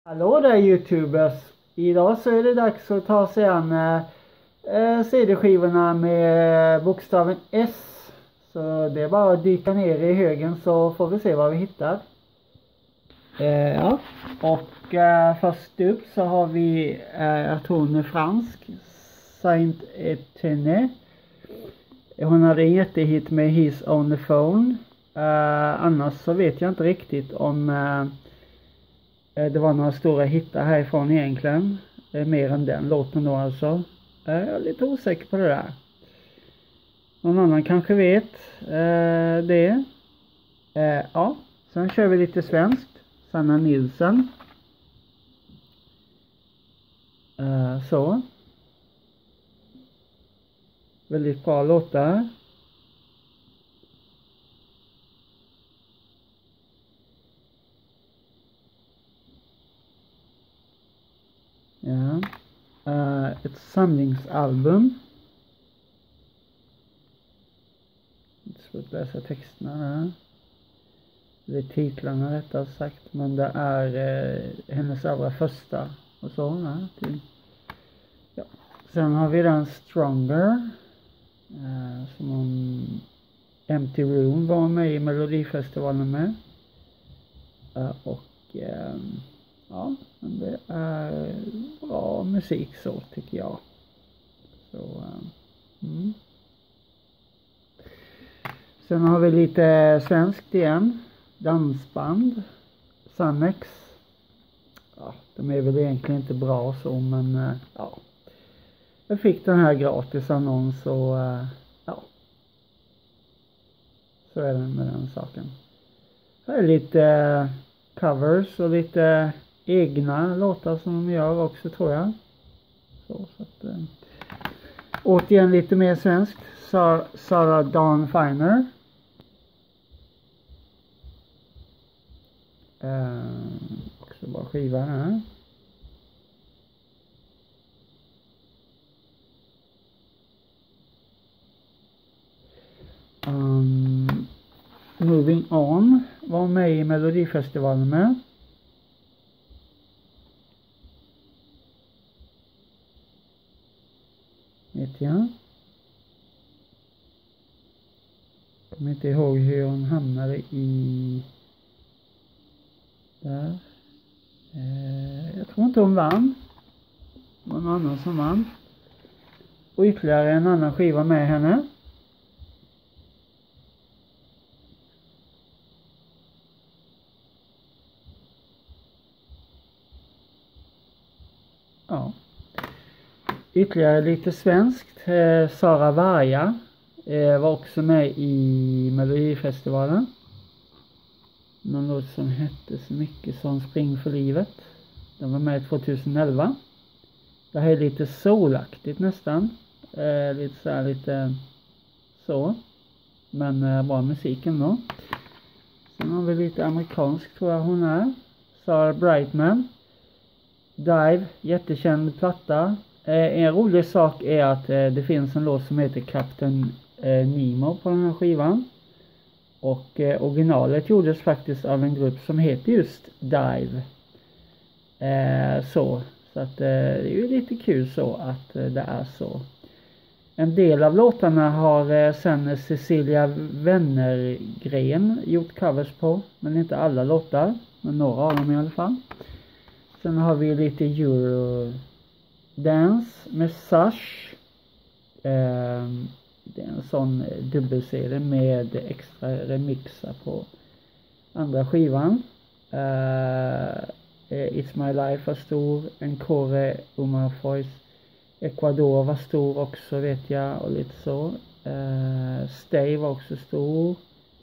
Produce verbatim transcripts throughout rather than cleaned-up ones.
Hallå där YouTubers! Idag så är det dags att ta sig an äh, C D-skivorna med bokstaven S. Så det är bara att dyka ner i högen så får vi se vad vi hittar. Äh, ja. Och äh, först upp så har vi, äh, jag tror hon är fransk, Saint Etienne. Hon hade en jättehit med He's on the Phone. Äh, annars så vet jag inte riktigt om äh, det var några stora hittar härifrån egentligen. Det är mer än den låten då alltså. Jag är lite osäker på det där. Någon annan kanske vet eh, det. Eh, ja, sen kör vi lite svenskt. Sanna Nilsson. Eh, så. Väldigt bra låtar. Ja. Uh, ett samlingsalbum. Inte svårt att läsa texterna där. Det är titlarna rättare sagt. Men det är uh, hennes allra första. Och så. Ja, till. Ja. Sen har vi den Stronger. Uh, som hon Empty Room var med i Melodifestivalen med. Uh, och um, ja, men det är bra musik så tycker jag. Så, mm. Sen har vi lite svenskt igen. Dansband. Sannex. Ja, de är väl egentligen inte bra så, men ja. Jag fick den här gratis annons och ja. Så är det med den saken. Det är lite covers och lite egna låtar som de gör också tror jag. Så, så att, äh, återigen lite mer svenskt. Sar Sarah Dawn Finer. Äh, också bara skiva här. Um, Moving On var med i Melodifestivalen med. Vet jag. Jag kommer inte ihåg hur hon hamnade i där. Eh, jag tror inte hon vann. Det var någon annan som vann. Och ytterligare en annan skiva med henne. Ja. Ytterligare lite svenskt. Eh, Sara Varga eh, var också med i Melodifestivalen. Någon låt som hette så mycket som Spring för livet. Den var med tjugoelva. Det här är lite soulaktigt nästan. Eh, lite så här lite så. Men eh, bra musiken då. Sen har vi lite amerikansk tror jag hon är. Sarah Brightman. Dive, jättekänd platta. Eh, en rolig sak är att eh, det finns en låt som heter Captain eh, Nemo på den här skivan. Och eh, originalet gjordes faktiskt av en grupp som heter just Dive. Eh, så så att eh, det är ju lite kul så att eh, det är så. En del av låtarna har eh, sen Cecilia Wennergren gjort covers på. Men inte alla låtar. Men några av dem i alla fall. Sen har vi lite Euro Dance med Sash. Eh, det är en sån dubbelserie med extra remixar på andra skivan. Eh, It's My Life var stor. Encore Omar Foys. Ecuador var stor också vet jag och lite så. Eh, Stay var också stor.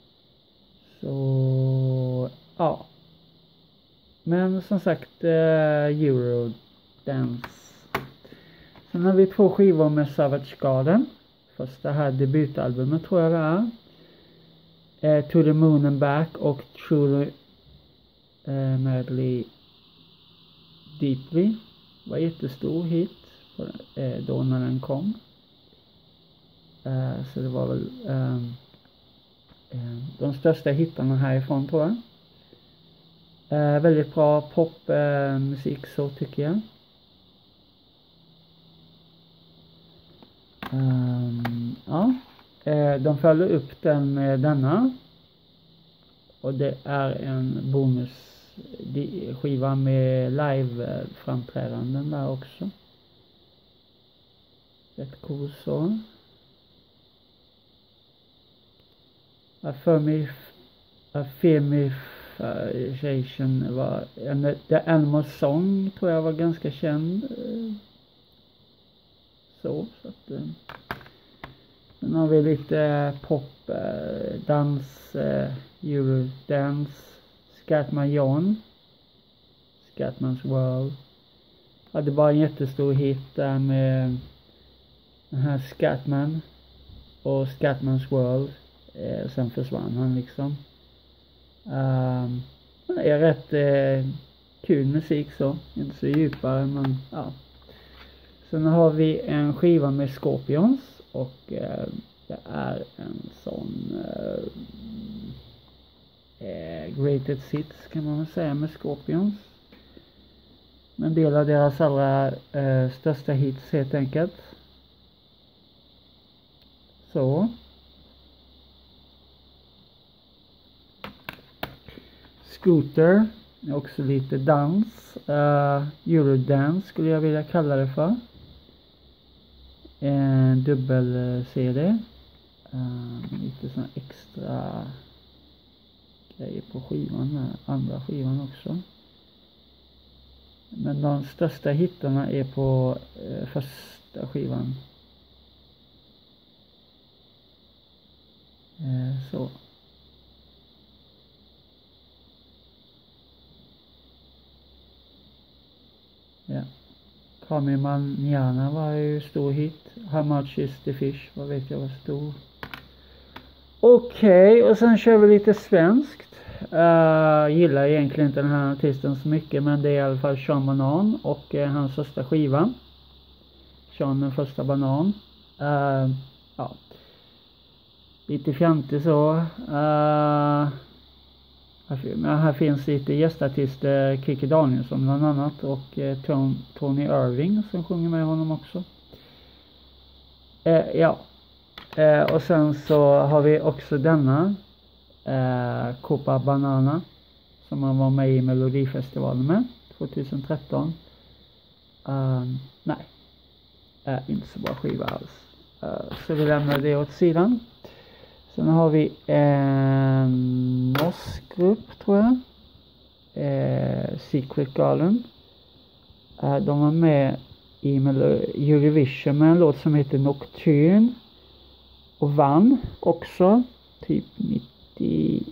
Så ja. Men som sagt, uh, Eurodance. Sen har vi två skivor med Savage Garden. Första här debutalbumet tror jag det är. Uh, To the Moon and Back och Truly uh, Madly Deeply. Var jättestor hit uh, då när den kom. Uh, så det var väl um, uh, de största hittarna härifrån tror jag. Uh, väldigt bra popmusik uh, så tycker jag. Um, ja, uh, de följer upp den med denna. Och det är en bonusskiva med live-framträdanden där också. Rätt cool så. Affirmation var en, The Animal Song tror jag var ganska känd. Så, så att sen har vi lite pop, dans, eurodance, Scatman John, Scatman's World. Hade bara en jättestor hit där med den här Scatman och Scatman's World. Eh, sen försvann han liksom. Um, det är rätt eh, kul musik så. Inte så djupare men ja. Sen har vi en skiva med Scorpions. Och eh, det är en sån eh, greatest hits kan man väl säga med Scorpions. En del av deras allra eh, största hits helt enkelt. Så. Scooter är också lite dans. Uh, Eurodance skulle jag vilja kalla det för. En dubbel-C D. Uh, lite sån extra grejer på skivan. Andra skivan också. Men de största hittarna är på uh, första skivan. Uh, så. Ja. Kami Manjana var ju stor hit. How much is the fish? Vad vet jag var stor. Okej, okay, och sen kör vi lite svenskt. Uh, gillar egentligen inte den här artisten så mycket. Men det är i alla fall Sean Banan och uh, hans första skiva. Sean den första banan. Uh, ja. Lite fjantig så. Uh, Men här finns lite gästartister, Kikki Danielsson bland annat och eh, Tony Irving som sjunger med honom också. Eh, ja, eh, och sen så har vi också denna eh, Copa Banana som man var med i Melodifestivalen med tjugohundratretton. Uh, nej, eh, inte så bra skiva alls. Uh, så vi lämnar det åt sidan. Sen har vi en norsk grupp tror jag. Eh, Secret Garden. Eh, de var med i Eurovision med en låt som heter Nocturne. Och vann också. Typ nittiofem.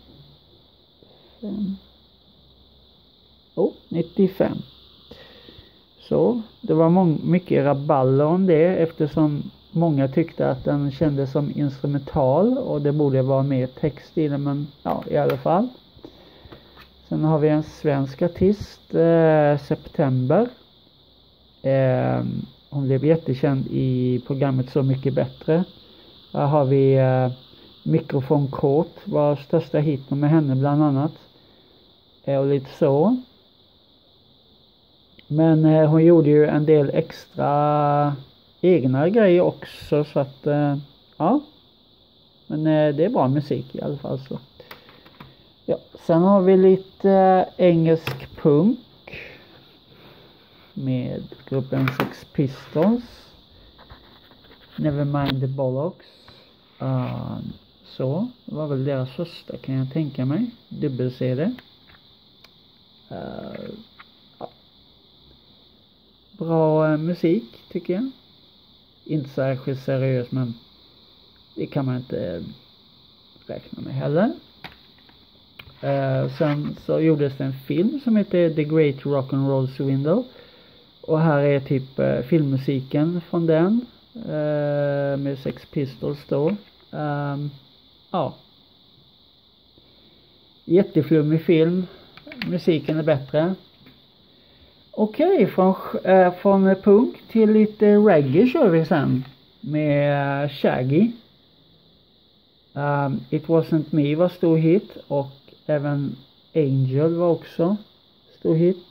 Oh, nittiofem. Så det var mång- mycket rabalder om det eftersom många tyckte att den kändes som instrumental och det borde vara mer text i den, men ja, i alla fall. Sen har vi en svensk artist, eh, September. Eh, hon blev jättekänd i programmet Så mycket bättre. Här har vi eh, Mikrofon Kort, var största hiten med henne bland annat. Eh, och lite så. Men eh, hon gjorde ju en del extra egna grejer också så att eh, ja, men eh, det är bra musik i alla fall så. Ja, sen har vi lite eh, engelsk punk med gruppen Sex Pistols, Nevermind the Bollocks. Uh, så, det var väl deras första kan jag tänka mig, dubbel-C D. Uh, ja. Bra eh, musik tycker jag. Inte särskilt seriös men det kan man inte räkna med heller. Uh, sen så gjordes det en film som heter The Great Rock'n'Roll Swindle. Och här är typ uh, filmmusiken från den. Uh, med Sex Pistols då. Um, ja. Jätteflummig film. Musiken är bättre. Okej, okay, från, äh, från punk till lite reggae kör vi sen. Med uh, Shaggy. Um, It Wasn't Me var stor hit. Och även Angel var också stor hit.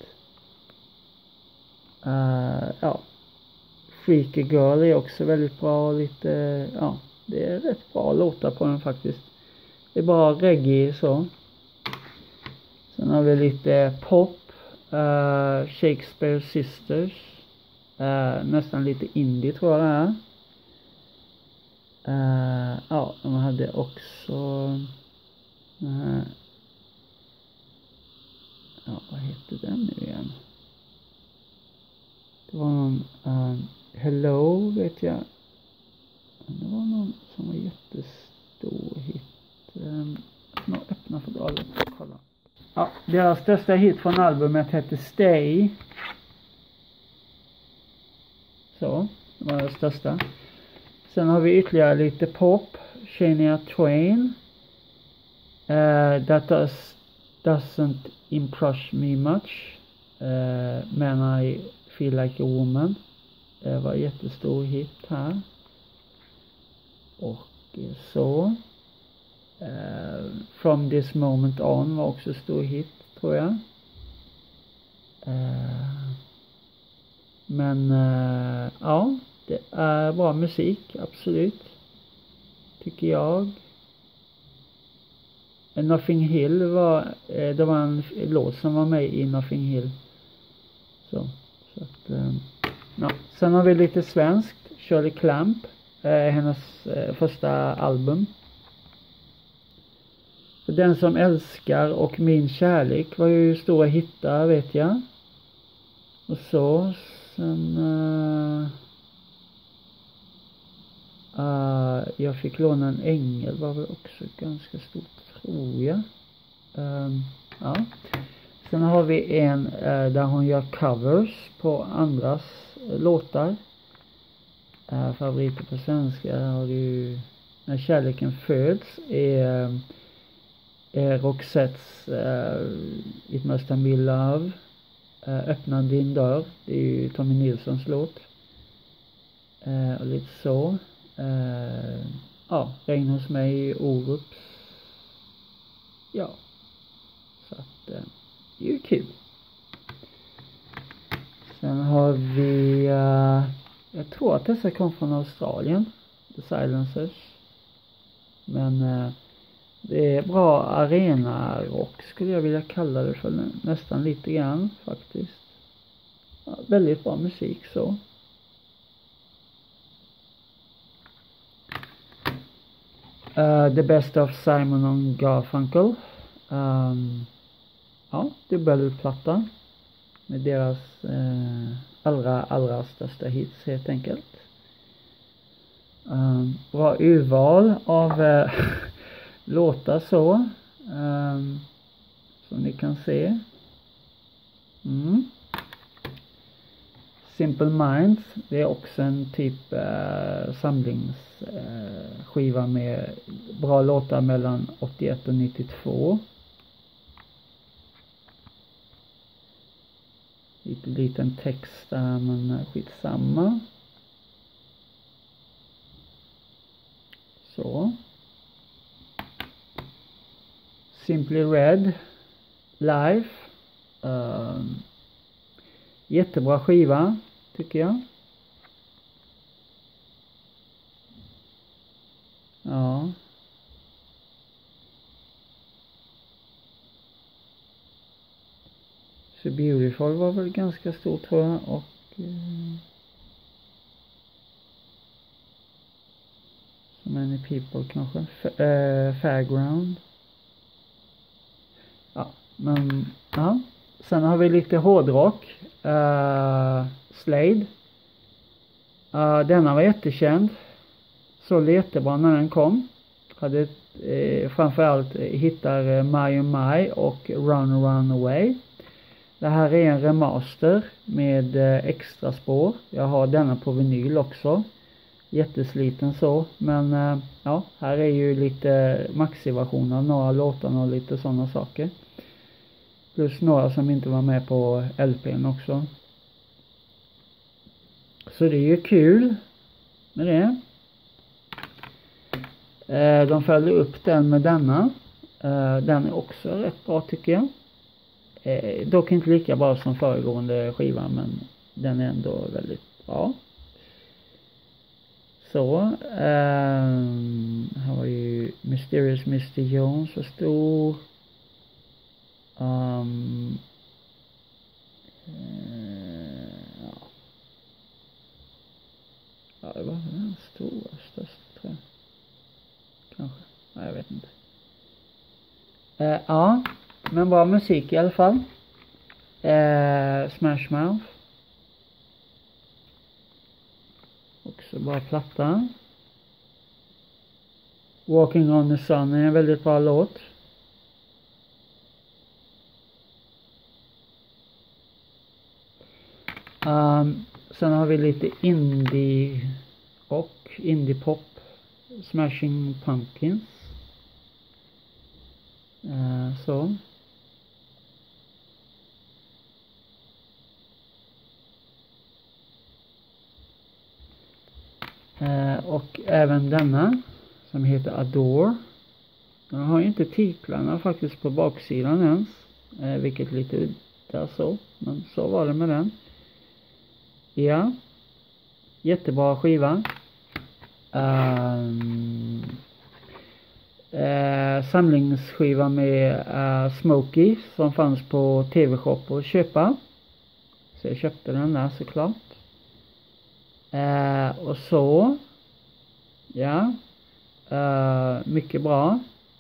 Uh, ja. Freaky Girl är också väldigt bra. Lite, ja, det är rätt bra låtar på den faktiskt. Det är bara reggae så. Sen har vi lite pop. Uh, Shakespeare Sisters. Uh, nästan lite indie tror jag det är. Uh, ja, de hade också uh, ja, vad heter den nu igen? Det var någon uh, Hello vet jag. Det var någon som var jättestor hit. Um, jag öppnar för dagen och kolla. Ja, deras största hit från albumet hette Stay. Så, det var det största. Sen har vi ytterligare lite pop. Shania Twain. Uh, that does, doesn't impress me much. Uh, men I feel like a woman. Det var jättestor hit här. Och så. Uh, From this moment on var också stor hit tror jag. Uh, men uh, ja, det är bra musik, absolut. Tycker jag. Nothing Hill var, det var en låt som var med i Nothing Hill. Så, så att, uh, ja. Sen har vi lite svenskt. Shirley Clamp, uh, hennes uh, första album. Den som älskar och min kärlek var ju stora hittar vet jag. Och så sen uh, uh, jag fick låna en ängel var väl också ganska stort tror jag. Um, ja. Sen har vi en uh, där hon gör covers på andras uh, låtar. Uh, favoriter på svenska har ju När kärleken föds är uh, Roxettes uh, It Must Have Been Love. uh, Öppna din dörr. Det är ju Tommy Nilssons låt. uh, Och lite så. uh, Ja, Regn hos mig, Orups. Ja. Så att uh, det är ju kul. Sen har vi uh, jag tror att dessa kom från Australien. The Silencers. Men uh, det är bra arena rock skulle jag vilja kalla det för nästan lite grann faktiskt. Ja, väldigt bra musik så. Uh, The Best of Simon and Garfunkel. Um, ja, dubbelplatta med deras uh, allra allra största hits helt enkelt. Um, bra urval av uh, låtar så um, som ni kan se. mm. Simple Minds, det är också en typ uh, samlingsskiva uh, med bra låtar mellan åttioett och nittiotvå. Lite liten text där men skitsamma. Så. Simply Red Life. Uh, jättebra skiva tycker jag. Ja. So Beautiful var väl ganska stor tror jag. Och uh, So Many People kanske. F uh, Fairground. Ja, men ja. Sen har vi lite hårdrock. Uh, Slade. Uh, denna var jättekänd. Så jättebra när den kom. Hade eh, framförallt hittar eh, My and My och Run Run Away. Det här är en remaster med eh, extra spår. Jag har denna på vinyl också. Jättesliten så. Men eh, ja, här är ju lite maxi-versioner av några låtar och lite sådana saker. Plus några som inte var med på L P:n också. Så det är ju kul med det. De följde upp den med denna. Uh, den är också rätt bra tycker jag. Uh, dock inte lika bra som föregående skiva, men den är ändå väldigt bra. Så, um, här var ju Mysterious mister Jones var stor. Um, uh, ja. ja, det var den stora, största tror jag. Kanske, nej jag vet inte. Uh, ja, men bra musik i alla fall. Uh, Smash Mouth. Också bra platta. Walking on the Sun är en väldigt bra låt. Um, sen har vi lite indie rock, indie pop. Smashing Pumpkins. Uh, så. Uh, och även denna som heter Adore. Den har ju inte titlarna faktiskt på baksidan ens. Uh, vilket lite udda så. Men så var det med den. Ja. Jättebra skiva. Um, uh, samlingsskiva med uh, Smokey som fanns på tv-shop att köpa. Så jag köpte den där såklart. Uh, och så ja uh, mycket bra.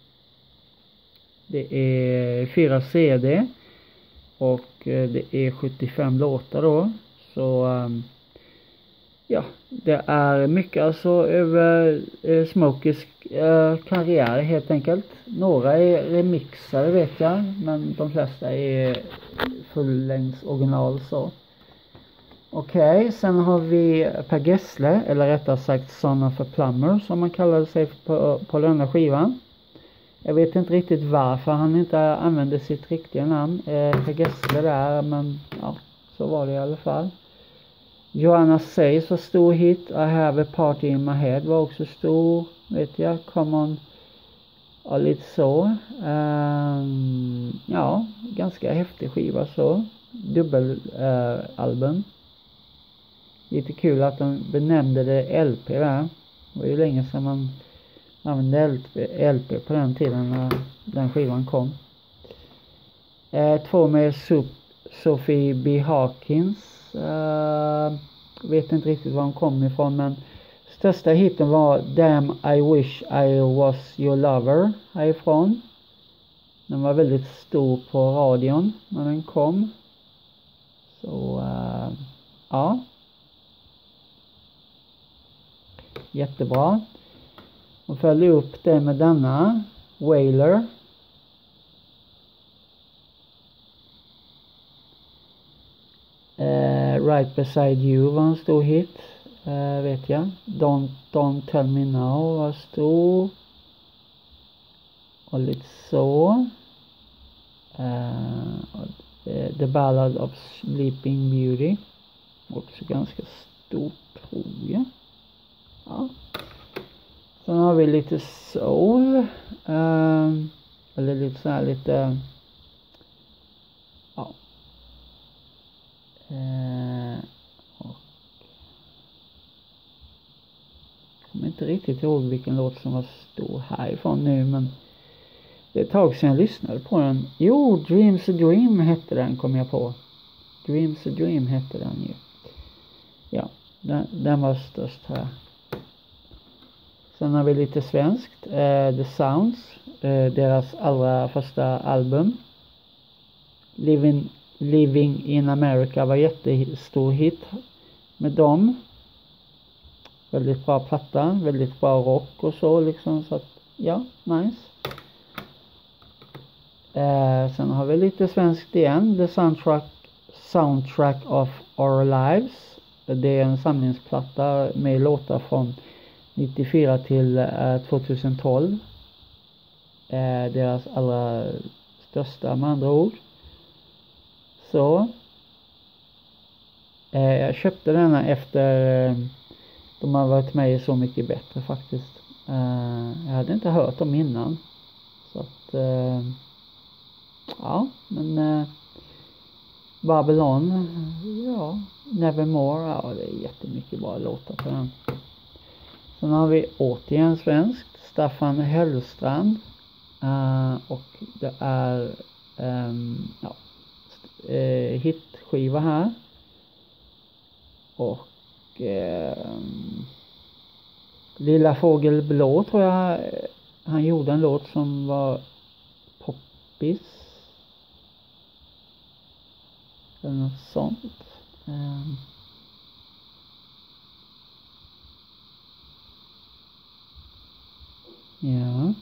Det är fyra C D och uh, det är sjuttiofem låtar då. Så um, ja, det är mycket alltså över uh, Smokeys uh, karriär helt enkelt. Några är remixade vet jag, men de flesta är fullängds original så. Okej, okay, sen har vi Per Gessle, eller rättare sagt Son of a Plumber som man kallade sig på, på denna skivan. Jag vet inte riktigt varför han inte använde sitt riktiga namn, eh, Per Gessle där, men ja, så var det i alla fall. Joanna Says var stor hit, I Have a Party in My Head var också stor, vet jag, Come On, ja lite så. Um, ja, ganska häftig skiva så, dubbel uh, album. Lite kul att de benämnde det L P där. Det var ju länge sedan man använde L P på den tiden när den skivan kom. Eh, två med Sophie B. Hawkins. Eh, vet inte riktigt var de kom ifrån, men största hiten var Damn I Wish I Was Your Lover härifrån. Den var väldigt stor på radion när den kom. Så eh, ja. Jättebra. Och följer upp det med denna Wailer. Uh, right Beside You var en stor hit. Uh, vet jag. Don't, don't Tell Me Now var stor. Och lite så. Uh, The Ballad of Sleeping Beauty. Också ganska stort tror jag. Ja. Sen har vi lite soul. Um, eller lite så här lite. Ja. Uh, och. Jag kommer inte riktigt ihåg vilken låt som var stor härifrån nu, men det är ett tag sedan jag lyssnade på den. Jo, Dreams a Dream hette den, kom jag på. Dreams a Dream hette den ju. Ja, den, den var störst här. Sen har vi lite svenskt. Eh, The Sounds. Eh, deras allra första album. Living, Living in America var jättestor hit med dem. Väldigt bra platta. Väldigt bra rock och så liksom. Så att, ja, nice. Eh, sen har vi lite svenskt igen. The Soundtrack, Soundtrack of Our Lives. Det är en samlingsplatta med låtar från nittiofyra till eh, tjugotolv. Eh, deras allra största med andra ord. Så. Eh, jag köpte denna efter eh, de har varit med i Så mycket bättre faktiskt. Eh, jag hade inte hört dem innan. Så att, eh, ja, men eh, Babylon, ja, Nevermore, ja, det är jättemycket bra låtar på den. Sen har vi återigen svenskt, Staffan Hellstrand, uh, och det är um, ja, uh, hitskiva här. Och uh, Lilla Fågel Blå tror jag han gjorde en låt som var poppis eller något sånt. Um, ja.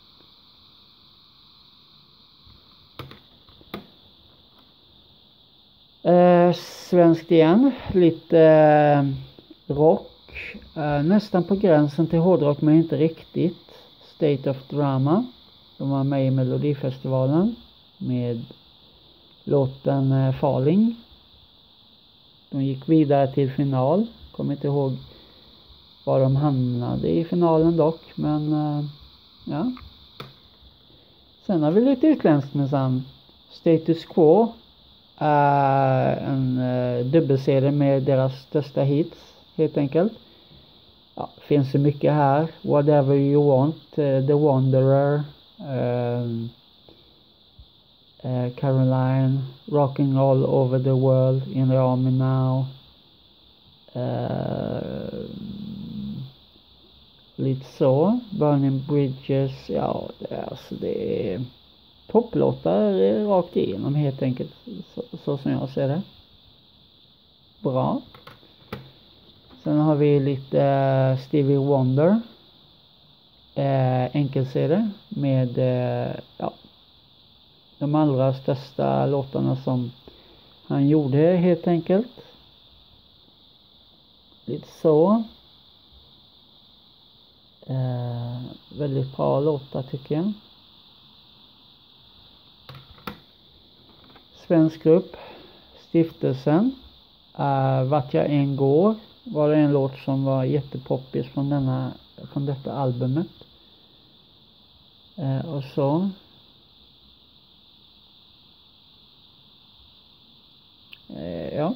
Uh, svenskt igen, lite uh, rock, uh, nästan på gränsen till hårdrock men inte riktigt. State of Drama, de var med i Melodifestivalen med låten uh, Falling. De gick vidare till final, kommer inte ihåg var de hamnade i finalen dock, men uh, ja. Sen har vi lite utländskt minsann. Status Quo, Uh, en uh, dubbelserie med deras största hits helt enkelt. Ja, finns så mycket här. Whatever You Want, uh, The Wanderer, uh, uh, Caroline, Rocking All Over the World, In the Army Now, uh, lite så, Burning Bridges. Ja, det är, alltså det är topplåtar rakt igenom helt enkelt, så, så som jag ser det. Bra. Sen har vi lite uh, Stevie Wonder, uh, enkelserie med uh, ja, de allra största låtarna som han gjorde helt enkelt. Lite så. Uh, väldigt bra låtar tycker jag. Svensk grupp, Stiftelsen, uh, Vart jag en går, var det en låt som var jättepoppis från, denna, från detta albumet. Uh, och så. Uh, ja.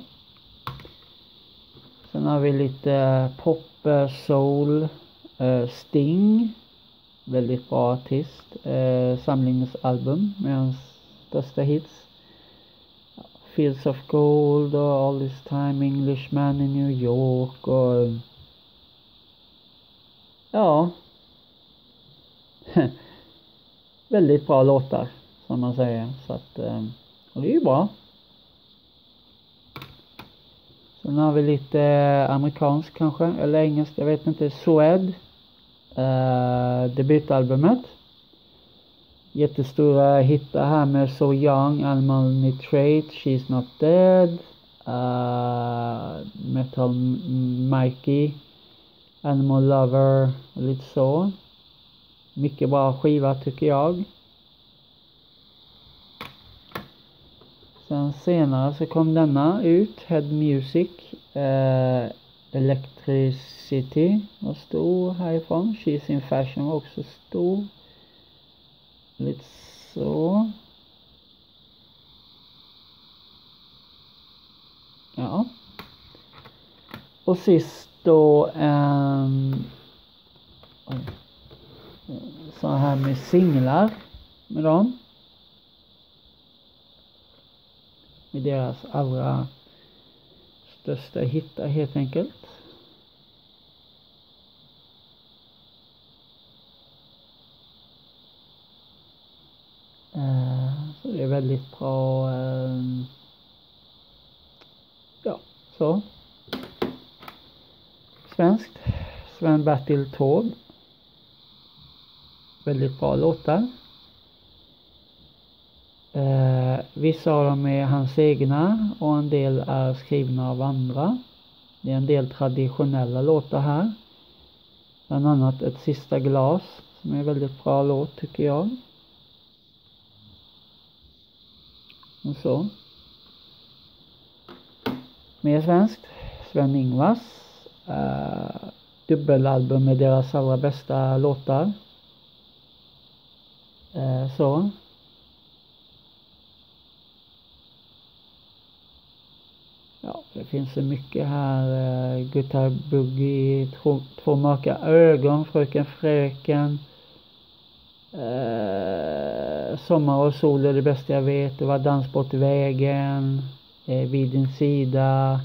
Sen har vi lite pop, soul, uh, Sting, väldigt bra artist. Uh, samlingsalbum med hans största hits. Fields of Gold och All This Time, Englishman i New York och ja, väldigt bra låtar som man säger, så att och det är ju bra. Sen har vi lite amerikansk kanske, eller engelsk, jag vet inte, Suede, uh, debutalbumet. Jättestora hittar här med So Young, Animal Nitrate, She's Not Dead, uh, Metal Mikey, Animal Lover, lite så. Mycket bra skiva tycker jag. Sen senare så kom denna ut, Head Music, uh, Electricity var stor härifrån, She's in Fashion var också stor. Lite så. Ja. Och sist då um, så här med singlar med dem. Med deras allra största hittar helt enkelt. Uh, så det är väldigt bra. Uh, ja, så. Svenskt. Sven-Bertil Taube. Väldigt bra låtar. Uh, vissa av dem är hans egna och en del är skrivna av andra. Det är en del traditionella låtar här. Bland annat Ett sista glas som är väldigt bra låt tycker jag. Och så. Mer svenskt. Sven-Ingvars. Uh, dubbelalbum med deras allra bästa låtar. Eh, så. Ja, det finns så mycket här. Eh, Guitar Boogie, två, två mörka ögon, Fröken Fröken. Eh, sommar och sol är det bästa jag vet. Det var Dans bort vägen. Eh, vid din sida.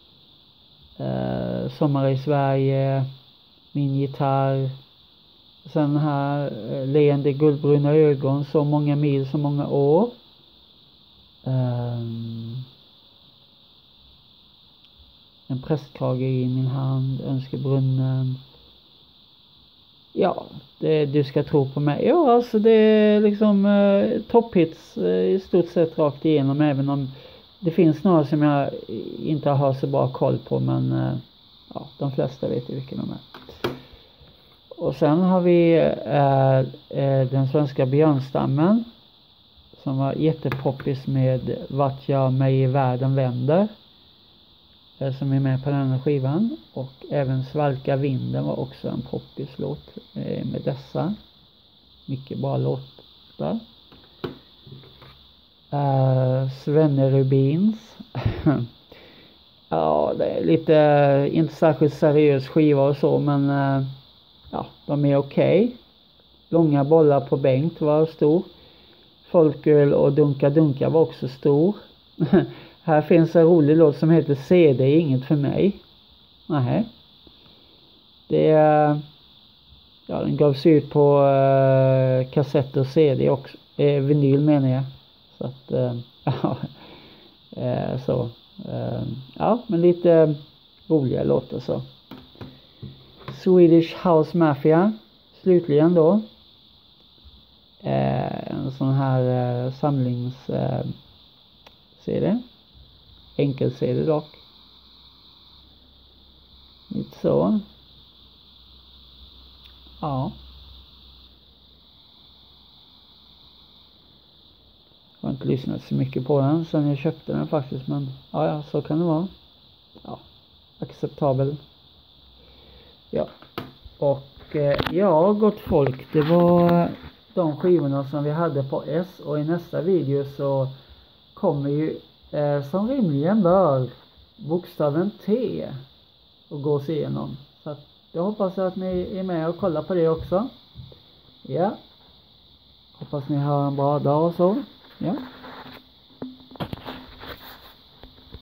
Eh, sommar i Sverige. Min gitarr. Sen här, eh, leende guldbruna ögon. Så många mil, så många år. Um, en prästkrage i min hand. Önskebrunnen. Ja, det, du ska tro på mig. Ja, alltså det är liksom eh, topphits eh, i stort sett rakt igenom. Även om det finns några som jag inte har så bra koll på. Men eh, ja, de flesta vet ju vilka de är. Och sen har vi eh, eh, den svenska björnstammen. Som var jättepoppis med Vart jag mig i världen vänder. Eh, som är med på den här skivan. Och även Svalka vinden var också en poppis låt eh, med dessa. Mycket bra låtar. Eh, Svenne Rubins. Ja, det är lite, inte särskilt seriös skiva och så, men eh, ja, de är okej. Okay. Långa bollar på bänk var stor. Folköl och Dunka Dunka var också stor. Här finns en rolig låt som heter C D är inget för mig. Nej. Det är, ja, den gavs ut på uh, kassett och C D också. Eh, vinyl menar jag. Så att, uh, ja. Uh, så. Uh, ja, men lite roliga låtar så. Swedish House Mafia. Slutligen då. Eh, en sån här eh, samlings eh, C D. Enkel C D dock. Lite så. Ja. Jag har inte lyssnat så mycket på den sen jag köpte den faktiskt. Men ja, ja, så kan det vara. Ja, acceptabel. Ja. Och eh, ja, gott folk. Det var de skivorna som vi hade på S. Och i nästa video så kommer ju eh, som rimligen bör bokstaven T och gås igenom. Så att jag hoppas att ni är med och kollar på det också. Ja. Hoppas ni har en bra dag och så. Ja.